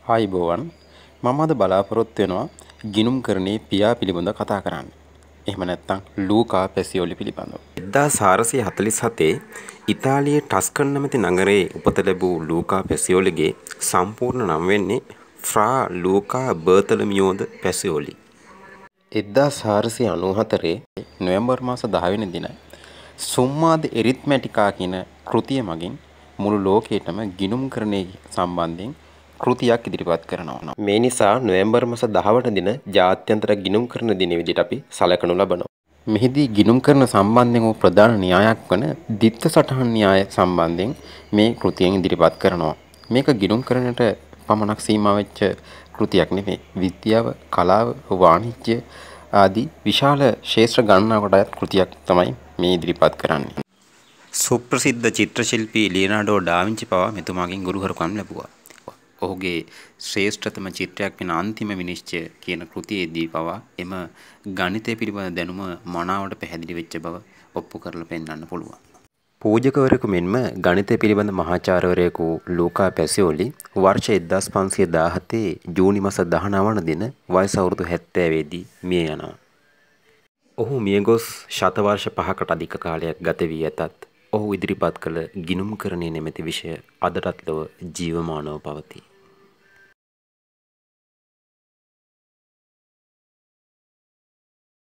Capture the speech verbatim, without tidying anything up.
ආයුබෝවන් මම අද බලාපොරොත්තු වෙනවා ගිණුම්කරණයේ පියා පිළිබඳව කතා කරන්න. එහෙම නැත්නම් ලූකා පැසියෝලි පිළිබඳව. එක්දාස් හාරසිය හතළිස් හතේ ඉතාලියේ ටස්කන් නැමැති නගරයේ උපත ලැබූ ලූකා පැසියෝලිගේ සම්පූර්ණ නම වෙන්නේ ෆ්‍රා ලූකා බර්තලමියෝ ද පැසියෝලි. එක්දාස් හාරසිය අනූහතරේ නොවැම්බර් මාස දහ වෙනි දින සුම්මා ද එරිත්මැටිකා කියන කෘතිය මගින් මුළු ලෝකයටම ගිණුම්කරණය සම්බන්ධයෙන් කෘතියක් ඉදිරිපත් කරනවා. මේ නිසා නොවැම්බර් මාස දහ වෙනි දින ජාත්‍යන්තර ගිණුම්කරණ දිනය විදිහට අපි සලකනු ලබනවා. මෙහිදී ගිණුම්කරණ සම්බන්ධයෙන් වූ ප්‍රධාන න්‍යායක් වන ද්විත්ව සටහන් න්‍යාය සම්බන්ධයෙන් මේ කෘතියෙන් ඉදිරිපත් කරනවා. මේක ගිණුම්කරණයට පමණක් සීමා වෙච්ච කෘතියක් නෙමෙයි. විද්‍යාව, කලාව, වාණිජ්‍ය ආදී විශාල ක්ෂේත්‍ර ගණනාවකට අයත් කෘතියක් තමයි මේ ඉදිරිපත් කරන්නේ. සුප්‍රසිද්ධ චිත්‍ර ශිල්පී ලියනාඩෝ ඩා වින්චි පවා මෙතුමාගෙන් ගුරුහරුකම් ලැබුවා. ඔහුගේ ශ්‍රේෂ්ඨතම චිත්‍රයක් වෙන අන්තිම විනිශ්චය කියන කෘතියේදී පවා එම ගණිතය පිළිබඳ දැනුම මනාවට පැහැදිලි වෙච්ච බව ඔප්පු කරලා පෙන්වන්න පුළුවන්. පූජකවරයෙකු මෙන්ම ගණිතය පිළිබඳ මහාචාර්යවරයෙකු ලූකා පැසියෝලි වර්ෂ එක්දාස් පන්සිය දාහතේ ජූනි මාස දහනව වන දින වයස අවුරුදු හැත්තෑව දී මිය යනවා. ඔහු මියගොස් ශතවර්ෂ පහකට අධික කාලයක් ගත වී ඇතත් ඔහු ඉදිරිපත් කළ ගිණුම්කරණය නැමැති විෂය අදටත් ලොව ජීවමානව පවතී.